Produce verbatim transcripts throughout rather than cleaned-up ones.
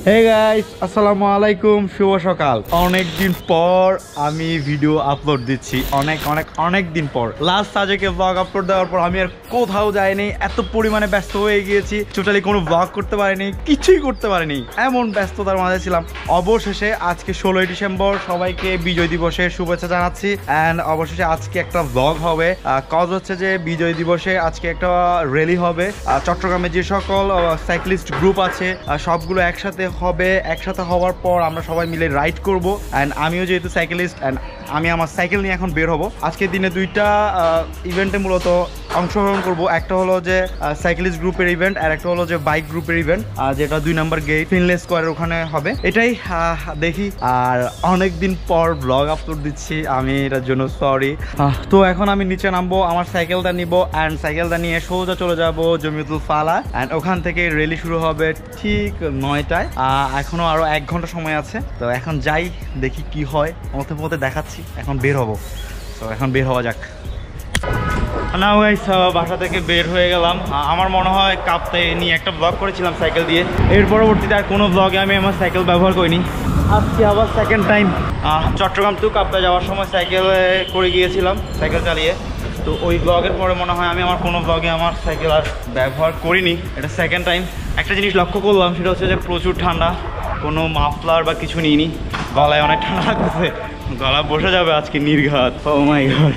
Hey guys, আসসালামু আলাইকুম, শুভ সকাল। অনেক দিন পর আমি ভিডিও আপলোড দিচ্ছি, অনেক অনেক অনেক দিন পর। লাস্ট সাজেকে ব্লগ আপলোড দেওয়ার পর আমি আর কোথাও যাইনি, এত পরিমাণে ব্যস্ত হয়ে গিয়েছি, টোটালি কোনো ব্লগ করতে পারিনি, কিছুই করতে পারিনি, এমন ব্যস্ততার মাঝে ছিলাম। অবশেষে আজকে ষোলোই ডিসেম্বর, সবাইকে বিজয় দিবসের শুভেচ্ছা জানাচ্ছি। অ্যান্ড অবশেষে আজকে একটা ব্লগ হবে, কজ হচ্ছে যে বিজয় দিবসে আজকে একটা র্যালি হবে। চট্টগ্রামে যে সকল সাইক্লিস্ট গ্রুপ আছে সবগুলো একসাথে হবে। একসাথে হওয়ার পর আমরা সবাই মিলে রাইড করব। অ্যান্ড আমিও যেহেতু সাইকেলিস্ট, অ্যান্ড আমি আমার সাইকেল নিয়ে এখন বের হব। আজকের দিনে দুইটা ইভেন্টে মূলত অংশগ্রহণ করব। একটা হলো যে সাইকেলিস্ট গ্রুপের ইভেন্ট, আর একটা হলো যে বাইক গ্রুপের ইভেন্ট, যেটা দুই নম্বর গেট ফিনলে স্কোয়ারের ওখানে হবে। এটাই দেখি। আর অনেক দিন পর ব্লগ আপলোড দিচ্ছি, আমি এটার জন্য সরি। তো এখন আমি নিচে নামবো, আমার সাইকেলটা নিব, অ্যান্ড সাইকেলটা নিয়ে সোজা চলে যাব জমিয়তুল ফালাহ। অ্যান্ড ওখান থেকে র্যালি শুরু হবে ঠিক নয়টায়। এখনো আরো এক ঘন্টা সময় আছে। তো এখন যাই, দেখি কি হয়, মধ্যে মধ্যে দেখাচ্ছি। এখন বের হব, তো এখন বের হওয়া যাক। না গাইস, বাসা থেকে বের হয়ে গেলাম। আমার মনে হয় কাপ্তে নিয়ে একটা ব্লগ করেছিলাম সাইকেল দিয়ে। এর পরবর্তীতে আর কোনো ব্লগে আমি আমার সাইকেল ব্যবহার করিনি। আজকে আবার সেকেন্ড টাইম চট্টগ্রাম টু কাপ্তে যাওয়ার সময় সাইকেল করে গিয়েছিলাম, সাইকেল চালিয়ে। তো ওই ব্লগের পরে মনে হয় আমি আমার কোনো ব্লগে আমার সাইকেল আর ব্যবহার করিনি। এটা সেকেন্ড টাইম। একটা জিনিস লক্ষ্য করলাম, সেটা হচ্ছে যে প্রচুর ঠান্ডা, কোনো মাফলার বা কিছু নিইনি, গলায় অনেক ঠান্ডা লাগতেছে, গলা বসে যাবে আজকে নির্ঘাত। ও মাই গড।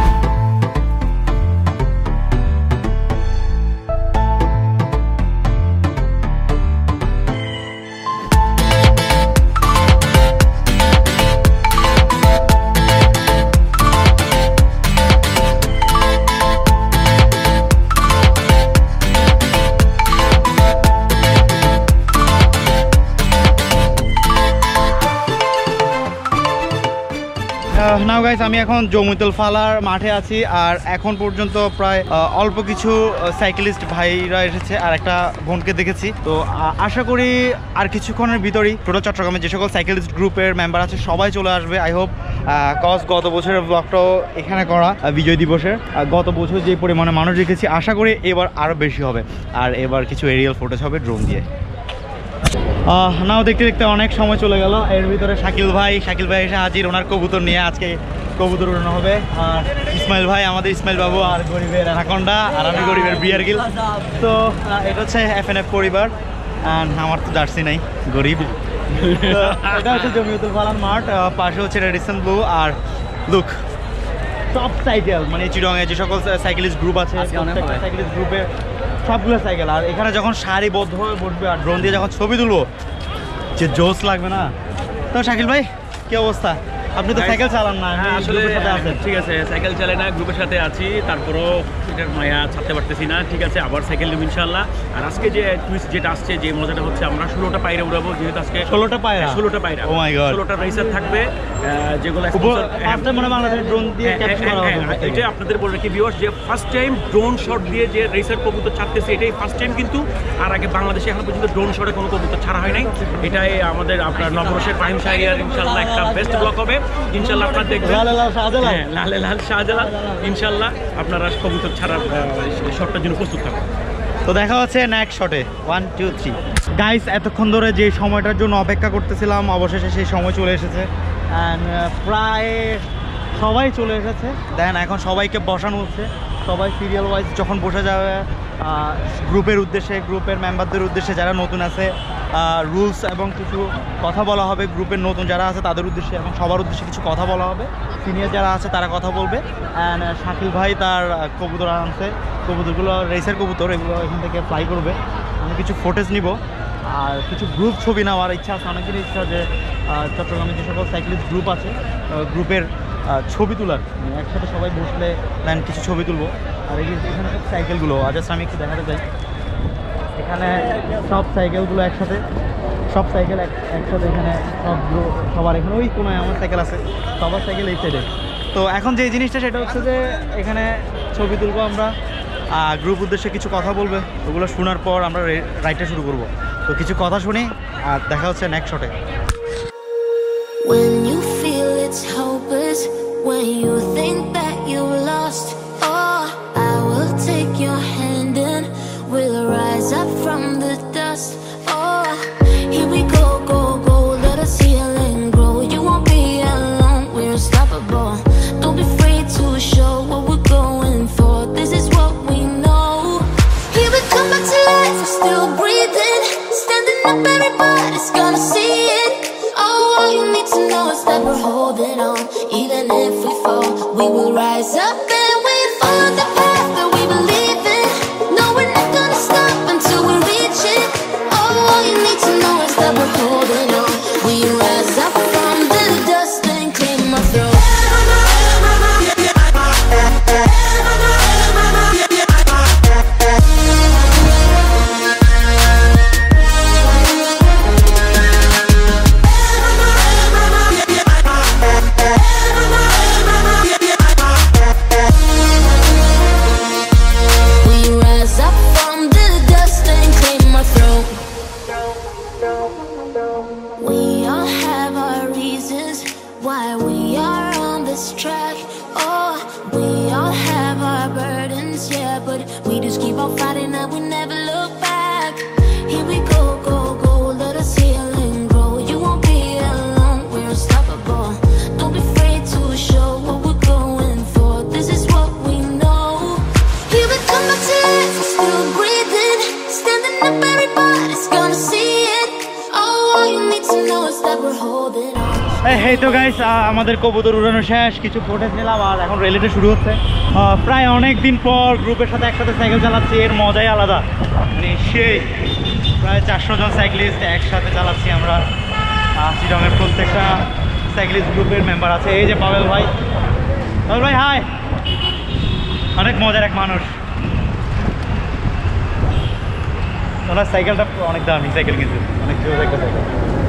নাও গাইস, আমি এখন জমিয়তুল ফালাহর মাঠে আছি। আর এখন পর্যন্ত প্রায় অল্প কিছু সাইকেলিস্ট ভাইরা এসেছে, আর একটা বোনকে দেখেছি। তো আশা করি আর কিছুক্ষণের ভিতরেই টোটাল চট্টগ্রামে যে সকল সাইকেলিস্ট গ্রুপের মেম্বার আছে সবাই চলে আসবে, আই হোপ। কজ গত বছরের ব্লগটাও এখানে করা বিজয় দিবসের, গত বছর যে পরিমাণে মানুষ দেখেছি, আশা করি এবার আরও বেশি হবে। আর এবার কিছু এরিয়াল ফুটেজ হবে ড্রোন দিয়ে। নাও দেখতে দেখতে অনেক সময় চলে গেল। এর ভিতরে শাকিল ভাই শাকিল ভাই এসে হাজির ওনার কবুতর নিয়ে। আজকে কবুতর উড়ানো হবে। আর ইসমাইল ভাই, আমাদের ইসমাইল বাবু, আর গরিবের অ্যানাকোন্ডা, আর আমি গরিবের বিয়ার গিল। তো এটা হচ্ছে এফ এন এফ পরিবার। অ্যান্ড আমার তো জার্সি নাই, গরিব। এটা হচ্ছে জমিয়তুল ফালাহ মাঠ, পাশে হচ্ছে রেডিসন ব্লু। আর লুক, সব সাইকেল, মানে চিটংয়ে যে সকল সাইকেলিস্ট গ্রুপ আছে সাইকেলিস্ট গ্রুপে সবগুলো সাইকেল। আর এখানে যখন সারিবদ্ধ হয়ে বসবে আর ড্রোন দিয়ে যখন ছবি তুলবো, যে জোস লাগবে না। তো শাকিল ভাই, কি অবস্থা? আপনি তো সাইকেল চালান না? হ্যাঁ, আসলে ঠিক আছে, সাইকেল চালাই না, গ্রুপের সাথে আছি, তারপরও এটার মায়া ছাড়তে পারতেছি না। ঠিক আছে, আবার সাইকেল নেব ইনশাল্লাহ। আর আজকে যে টুইস্ট যেটা আসছে, যে মজাটা হচ্ছে, আমরা ষোলোটা পায়রা উড়াবো। যেহেতু আজকে ষোলোটা পায়রা ষোলোটা পায়রা ও মাই গড, ষোলোটা রেসার থাকবে, যেগুলো মানে বাংলাদেশের ড্রোন দিয়ে ক্যাপচার করা হবে। এটা আপনাদের বলে রাখি ভিউয়ার্স, যে ফার্স্ট টাইম ড্রোন শট দিয়ে যে রেসার কবুতর ছাড়তেছে, এটাই ফার্স্ট টাইম কিন্তু। আর আগে বাংলাদেশে এখন পর্যন্ত ড্রোন শটে কোনো কবুতর ছাড়া হয় নাই। এটাই আমাদের আপনার নবরসের প্রাইম শাহরিয়ার ইনশাল্লাহ একটা বেস্ট ব্লক হবে ইনশাল্লাহ। আপনার দেখবেন লালে লাল শাহজালাল, ইনশাল্লাহ আপনারা কবুতর ছাড়ার শটটার জন্য প্রস্তুত থাকবেন। তো দেখা হচ্ছে নেক্সট শটে। ওয়ান টু থ্রি গাইস, এতক্ষণ ধরে যে সময়টার জন্য অপেক্ষা করতেছিলাম, অবশেষে সেই সময় চলে এসেছে। অ্যান্ড প্রায় সবাই চলে এসেছে। দেন এখন সবাইকে বসানো হচ্ছে। সবাই সিরিয়াল ওয়াইজ যখন বসে যাবে, গ্রুপের উদ্দেশ্যে, গ্রুপের মেম্বারদের উদ্দেশ্যে যারা নতুন আছে, রুলস এবং কিছু কথা বলা হবে। গ্রুপের নতুন যারা আছে তাদের উদ্দেশ্যে এবং সবার উদ্দেশ্যে কিছু কথা বলা হবে। সিনিয়র যারা আছে তারা কথা বলবে। অ্যান্ড শাকিল ভাই তার কবুতর আনছে, কবুতরগুলো রেসের কবুতর, এগুলো এখান থেকে ফ্লাই করবে। আমি কিছু ফুটেজ নিব, আর কিছু গ্রুপ ছবি নেওয়ার ইচ্ছা আছে। অনেকেরই ইচ্ছা যে চট্টগ্রামে যে সকল সাইক্লিস্ট গ্রুপ আছে গ্রুপের ছবি তোলার, একসাথে সবাই বসলে দেন কিছু ছবি তুলবো। আর এখানে সব সাইকেলগুলো জাস্ট আমি একটু দেখাতে চাই। এখানে সব সাইকেলগুলো একসাথে, সব সাইকেল একসাথে এখানে সব সবার এখানে ওই কোনায় আমার সাইকেল আছে, সবার সাইকেল এই সাইডে। তো এখন যে জিনিসটা সেটা হচ্ছে যে এখানে ছবি তুলবো আমরা, গ্রুপ উদ্দেশ্যে কিছু কথা বলবে, ওগুলো শোনার পর আমরা রাইডটা শুরু করব। তো কিছু কথা শুনি আর দেখা হচ্ছে নেক্সট শটে। When you feel it's hopeless, when you think that you lost, oh, I will take your hand and we'll rise up from the dust. Oh, here we go. we're still breathing. Standing up, everybody's gonna see it. Oh, all you need to know is that we're holding on. Even if we fall, we will rise up and we follow the path that we believe in. No, we're not gonna stop until we reach it. Oh, all you need to know is that we're holding on. We rise up from the dust and claim our throne. Why we are on this track. Oh, we all have our burdens, yeah, but we just keep on fighting and we never look back. Here we go, go, go, let us heal and grow. You won't be alone, we're unstoppable. Don't be afraid to show what we're going for. This is what we know. Here we come back to life, we're still breathing. Standing up, everybody's gonna see it. Oh, all you need to know is that we're holding on. এই তো guys, আমাদের কবুতর উড়ানো শেষ, কিছু footage নিলাম আর এখন রেলিটা শুরু হচ্ছে। প্রায় অনেক দিন পর গ্রুপের সাথে একসাথে সাইকেল চালাচ্ছি, এর মজাই আলাদা। মানে সেই প্রায় চারশো জন সাইক্লিস্ট একসাথে চালাচ্ছি আমরা। চিরঙের প্রত্যেকটা সাইক্লিস্ট গ্রুপের মেম্বার আছে। এই যে পাবেল ভাই, পাবেল ভাই হাই, অনেক মজার এক মানুষ। ওনার সাইকেলটা অনেক দামি সাইকেল, কিন্তু অনেক জোর একটা সাইকেল।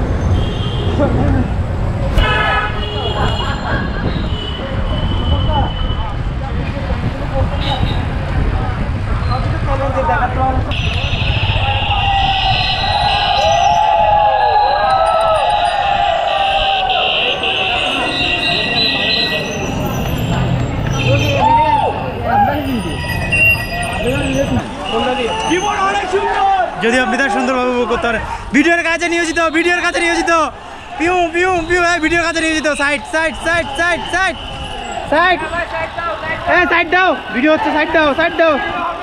যদি আপনি তার সুন্দরভাবে উপভোগ করতে পারেন। ভিডিওর কাছে নিয়োজিত, ভিডিওর কাছে নিয়োজিত, পিউ পিউ পিউ ভিডিওর কাছে নিয়োজিত। Side side side side side side এ সাইড দাও, ভিডিও হচ্ছে, সাইড দাও, সাইড দাও।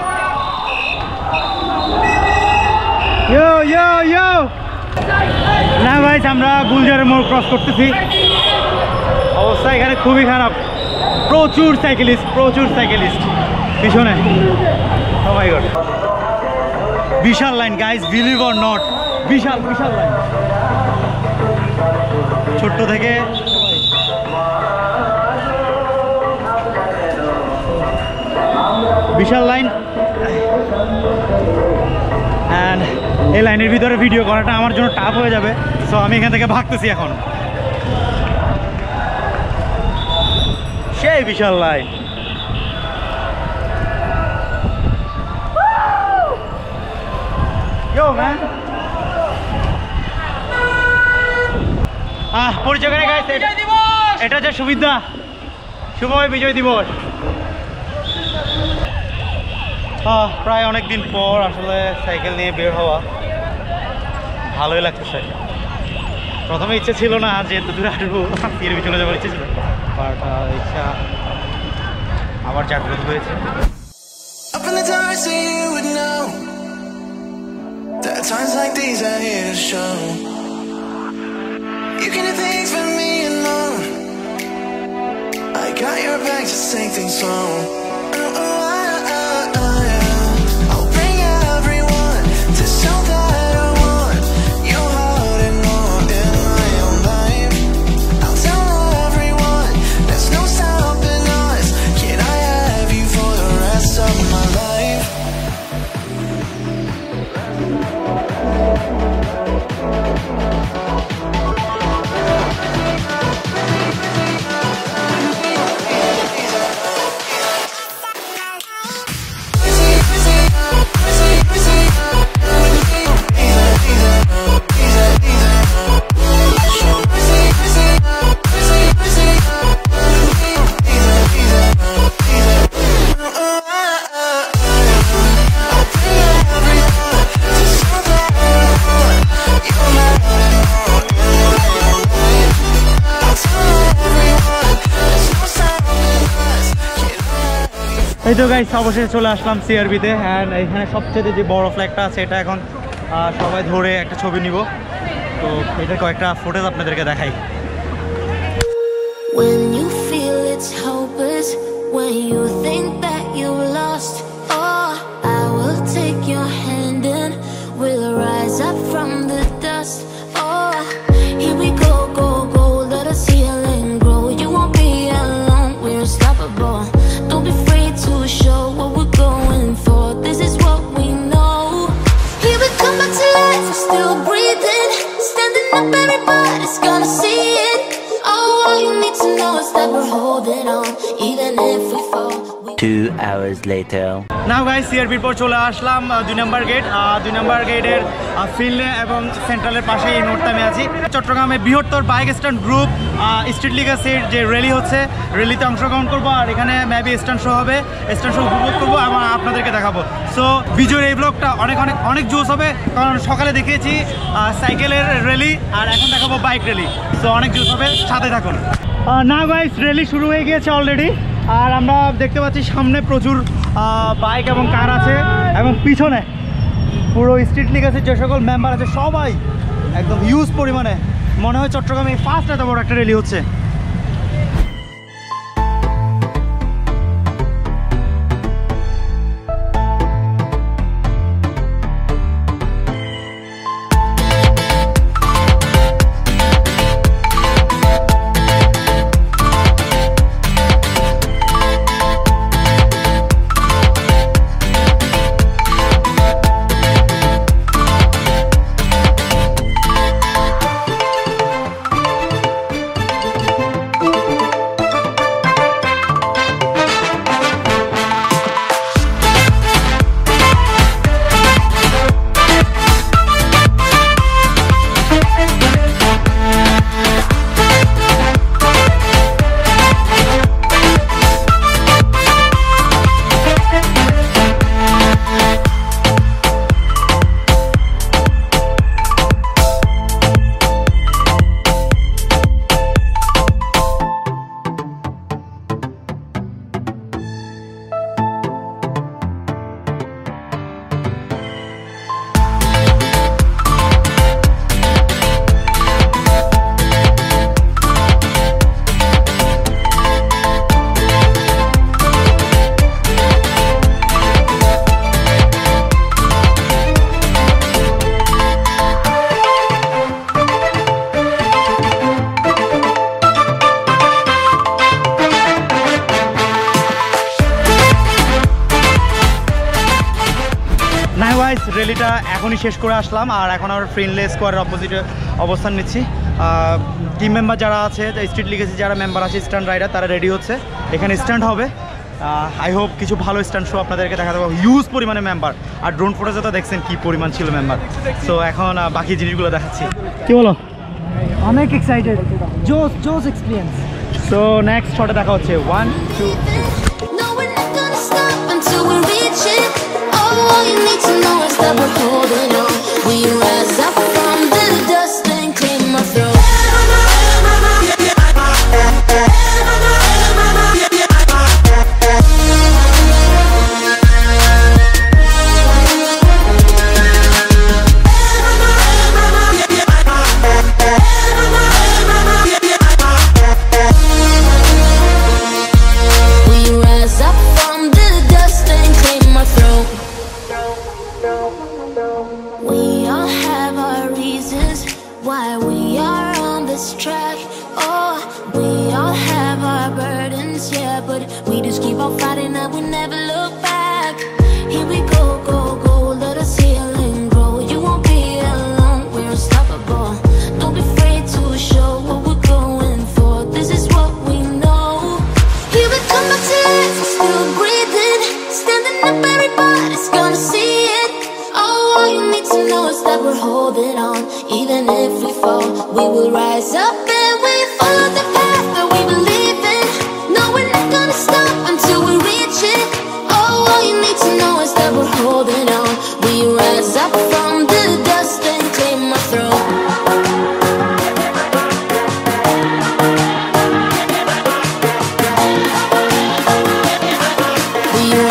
ইয়ো ইয়ো ইয়ো না ভাই, আমরা গুলজারের মোড় ক্রস করতেছি। অবস্থা এখানে খুবই খারাপ, প্রচুর সাইকেলিস্ট, প্রচুর সাইকেলিস্ট পিছনে। ও মাই গড, বিশাল line guys, believe or not, বিশাল বিশাল লাইন। ছোট্ট থেকে বিশাল লাইন। অ্যান্ড এই লাইনের ভিতরে ভিডিও করাটা আমার জন্য টাফ হয়ে যাবে, সো আমি এখান থেকে ভাগতেছি এখন। সেই বিশাল লাইন। আহ পরিচয় করে গাইস, এটা হচ্ছে সুবিধা, শুভ বিজয় দিবস। প্রায় অনেক দিন পর আসলে সাইকেল নিয়ে বের হওয়া, ভালোই লাগতেছে। প্রথমে ইচ্ছে ছিল না যে এত দূরে আসবো, এর চলে যাওয়ার ইচ্ছে ছিল, বাট ইচ্ছা আবার জাগ্রত হয়েছে। That times like these are here to show. You can do things for me alone. I got your back, just take things slow. Oh, oh, I, I, I, I'll bring everyone to show that I want your heart and more in my own life. I'll tell everyone there's no stopping us. Can I have you for the rest of my life? এই তো guys অবশেষে চলে আসলাম সিআরবিতে and এখানে সবচেয়ে যে বড় ফ্ল্যাগটা আছে এটা এখন সবাই ধরে একটা ছবি নিব তো এটা কয়েকটা ফুটেজ আপনাদেরকে দেখাই When you feel it's hopeless, when you think that you lost, oh, I will take your hand and we'll rise up from the dust. Oh, here we go, go, go, let us heal and grow. You won't be alone, we're unstoppable. Don't be afraid to show what we're going for. This is what we know. Here we come back to life, we're still breathing. Standing up, everybody's gonna see it. Oh, all you need to know is that we're holding on, even if we fall. Two hours later. Now guys সিআরবির পর চলে আসলাম দুই নম্বর gate দুই নম্বর গেটের ফিল্ডে এবং সেন্ট্রালের পাশে এই নোটটা আমি আছি চট্টগ্রামে বৃহত্তর বাইক স্ট্যান্ড গ্রুপ স্ট্রিট লিগাসির যে র্যালি হচ্ছে র্যালিতে অংশগ্রহণ করবো আর এখানে মেবি স্ট্যান্ড শো হবে স্ট্যান্ড শো উপভোগ করবো এবং আপনাদেরকে দেখাবো সো বিজয়ের এই ব্লগটা অনেক অনেক অনেক জোস হবে কারণ সকালে দেখিয়েছি সাইকেলের র্যালি আর এখন দেখাবো বাইক র্যালি সো অনেক জোস হবে সাথে থাকুন না গাইস র্যালি শুরু হয়ে গিয়েছে অলরেডি আর আমরা দেখতে পাচ্ছি সামনে প্রচুর বাইক এবং কার আছে এবং পিছনে পুরো স্ট্রিট লিগাসের যে সকল মেম্বার আছে সবাই একদম হিউজ পরিমাণে মনে হয় চট্টগ্রামে ফার্স্ট এত বড় একটা র্যালি হচ্ছে র্যালিটা এখনই শেষ করে আসলাম আর এখন আমরা ফ্রেন্ডলি স্কোয়ারের অপোজিটে অবস্থান নিচ্ছি টিম মেম্বার যারা আছে স্ট্রিট লিগেসি যারা মেম্বার আছে স্ট্যান্ড রাইডার তারা রেডি হচ্ছে এখানে স্ট্যান্ড হবে আই হোপ কিছু ভালো স্ট্যান্ড শো আপনাদেরকে দেখাতে পারবো হিউজ পরিমাণে মেম্বার আর ড্রোন ফুটেজে তো দেখছেন কী পরিমাণ ছিল মেম্বার সো এখন বাকি জিনিসগুলো দেখাচ্ছি কী বলো অনেক এক্সাইটেড জোস জোস এক্সপিরিয়েন্স সো নেক্সট শটে দেখা হচ্ছে one two No, we're not gonna stop until we reach it. Oh, all you need to know is that we're holding on. We rise up from the dust and clean my throat. We rise up from the dust and clean my throat. We all have our reasons why we are on this track. Oh, we all have our burdens, yeah, but we just keep on fighting and we never look back. Here we go, go, go, let us heal and grow. You won't be alone, we're unstoppable. Don't be afraid to show what we're going for. This is what we know. Here we come back to life, we're still breathing. Standing up, everybody's gonna see it. Oh, all you need to know is that we're holding on. Even if we fall, we will rise up and we follow the path that we believe in. No, we're not gonna stop until we reach it. Oh, all you need to know is that we're holding on. We rise up from the dust and clear my throat. We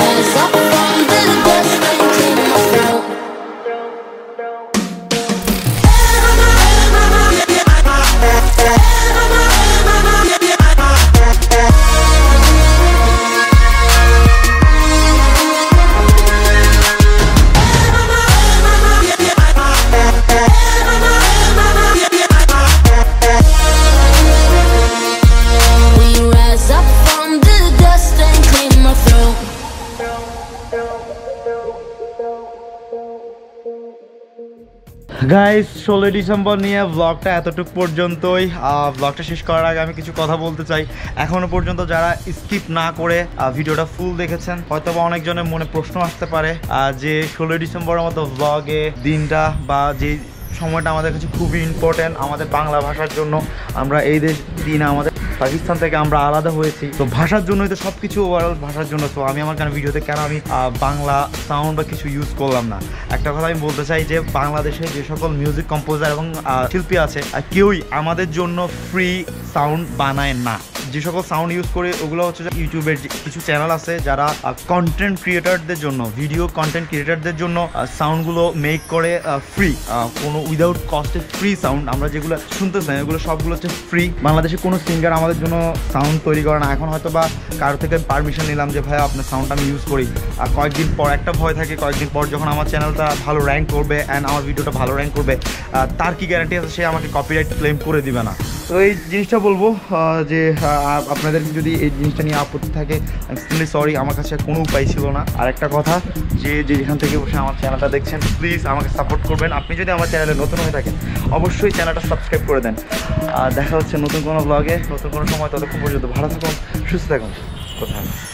guys ষোলোই December নিয়ে ব্লগটা এতটুকু পর্যন্তই। ব্লগটা শেষ করার আগে আমি কিছু কথা বলতে চাই। এখনো পর্যন্ত যারা স্কিপ না করে ভিডিওটা ফুল দেখেছেন, হয়তো বা অনেকজনের মনে প্রশ্ন আসতে পারে যে ষোলোই ডিসেম্বরের মতো ব্লগে দিনটা বা যে সময়টা আমাদের কাছে খুবই ইম্পর্টেন্ট আমাদের বাংলা ভাষার জন্য। আমরা এই দেশ দিন আমাদের পাকিস্তান থেকে আমরা আলাদা হয়েছি, তো ভাষার জন্যই তো সব কিছু ওভারঅল ভাষার জন্য। তো আমি আমার কেন ভিডিওতে কেন আমি বাংলা সাউন্ড বা কিছু ইউজ করলাম না? একটা কথা আমি বলতে চাই যে বাংলাদেশে যে সকল মিউজিক কম্পোজার এবং শিল্পী আছে কেউই আমাদের জন্য ফ্রি সাউন্ড বানায় না। যে সকল সাউন্ড ইউজ করে ওগুলো হচ্ছে যে ইউটিউবের কিছু চ্যানেল আছে যারা কন্টেন্ট ক্রিয়েটারদের জন্য, ভিডিও কন্টেন্ট ক্রিয়েটারদের জন্য সাউন্ডগুলো মেক করে ফ্রি, কোনো উইদাউট কস্টে ফ্রি সাউন্ড। আমরা যেগুলো শুনতেছি এগুলো সবগুলো হচ্ছে ফ্রি। বাংলাদেশে কোনো সিঙ্গার আমাদের জন্য সাউন্ড তৈরি করে না। এখন হয়তো বা কারো থেকে পারমিশন নিলাম যে ভাই আপনার সাউন্ডটা আমি ইউজ করি, আর কয়েকদিন পর একটা ভয় থাকে, কয়েকদিন পর যখন আমার চ্যানেলটা ভালো র্যাঙ্ক করবে অ্যান্ড আমার ভিডিওটা ভালো র্যাঙ্ক করবে, তার কি গ্যারান্টি আছে সে আমাকে কপিরাইট ক্লেম করে দিবে না? তো এই জিনিসটা বলবো যে আপনাদের যদি এই জিনিসটা নিয়ে আপত্তি থাকে এক্সট্রিমলি সরি, আমার কাছে কোনো উপায় ছিল না। আর একটা কথা যে যেখান থেকে বসে আমার চ্যানেলটা দেখছেন প্লিজ আমাকে সাপোর্ট করবেন। আপনি যদি আমার চ্যানেলে নতুন হয়ে থাকেন অবশ্যই চ্যানেলটা সাবস্ক্রাইব করে দেন। আর দেখা হচ্ছে নতুন কোনো ব্লগে নতুন কোনো সময়। ততক্ষণ পর্যন্ত ভালো থাকুন, সুস্থ থাকুন, কোথায়